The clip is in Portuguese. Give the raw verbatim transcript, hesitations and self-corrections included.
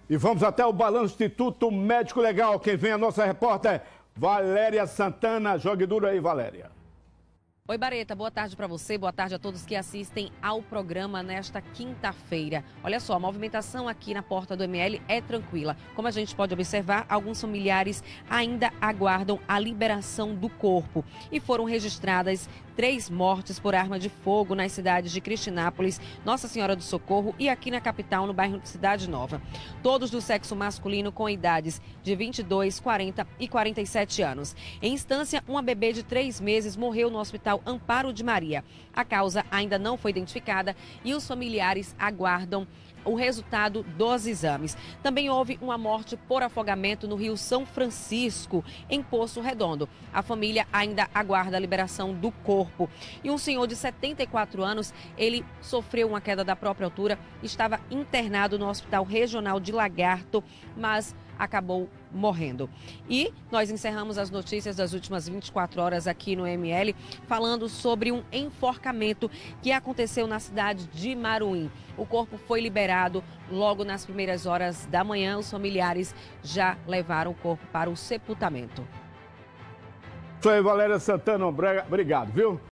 E vamos até o Balanço Instituto Médico Legal. Quem vem é a nossa repórter Valéria Santana. Jogue duro aí, Valéria. Oi, Bareta, boa tarde para você, boa tarde a todos que assistem ao programa nesta quinta-feira. Olha só, a movimentação aqui na porta do M L é tranquila. Como a gente pode observar, alguns familiares ainda aguardam a liberação do corpo. E foram registradas três mortes por arma de fogo nas cidades de Cristinápolis, Nossa Senhora do Socorro e aqui na capital, no bairro de Cidade Nova. Todos do sexo masculino com idades de vinte e dois, quarenta e quarenta e sete anos. Em instância, uma bebê de três meses morreu no hospital Amparo de Maria. A causa ainda não foi identificada e os familiares aguardam o resultado dos exames. Também houve uma morte por afogamento no Rio São Francisco, em Poço Redondo. A família ainda aguarda a liberação do corpo. E um senhor de setenta e quatro anos, ele sofreu uma queda da própria altura, estava internado no Hospital Regional de Lagarto, mas acabou morrendo. E nós encerramos as notícias das últimas vinte e quatro horas aqui no M L, falando sobre um enforcamento que aconteceu na cidade de Maruim. O corpo foi liberado logo nas primeiras horas da manhã. Os familiares já levaram o corpo para o sepultamento. Isso aí, Valéria Santana. Obrigado, viu?